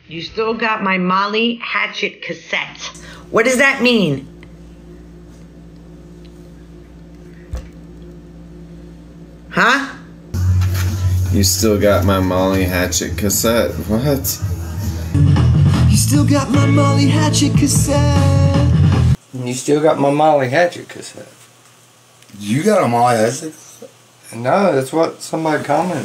You still got my Molly Hatchet cassette. What does that mean? Huh? You still got my Molly Hatchet cassette. What? You still got my Molly Hatchet cassette. You still got my Molly Hatchet cassette. You got a Molly Hatchet? No, that's what somebody commented.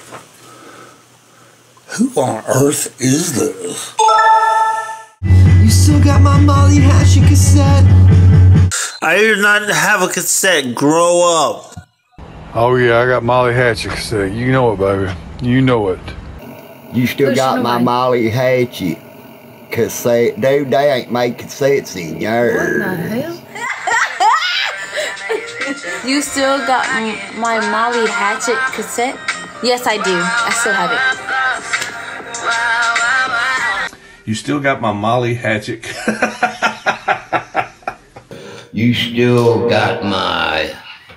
Who on earth is this? You still got my Molly Hatchet cassette. I did not have a cassette. Grow up. Oh yeah, I got Molly Hatchet cassette. You know it, baby. You know it. You still got my Molly Hatchet cassette. Dude, they ain't made cassettes in years. What the hell? You still got my Molly Hatchet cassette? Yes, I do. I still have it. You still got my Molly Hatchet. You still got my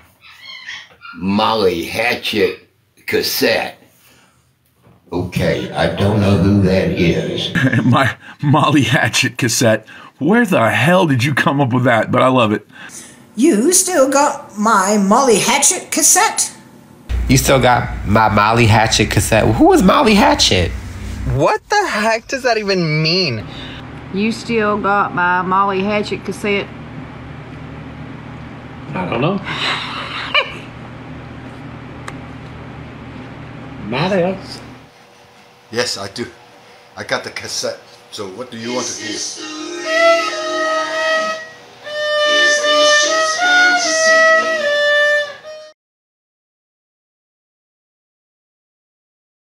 Molly Hatchet cassette. Okay, I don't know who that is. My Molly Hatchet cassette. Where the hell did you come up with that? But I love it. You still got my Molly Hatchet cassette? You still got my Molly Hatchet cassette. Who is Molly Hatchet? What the heck does that even mean? You still got my Molly Hatchet cassette? I don't know. Not else. Yes, I do. I got the cassette. So what do you want to do?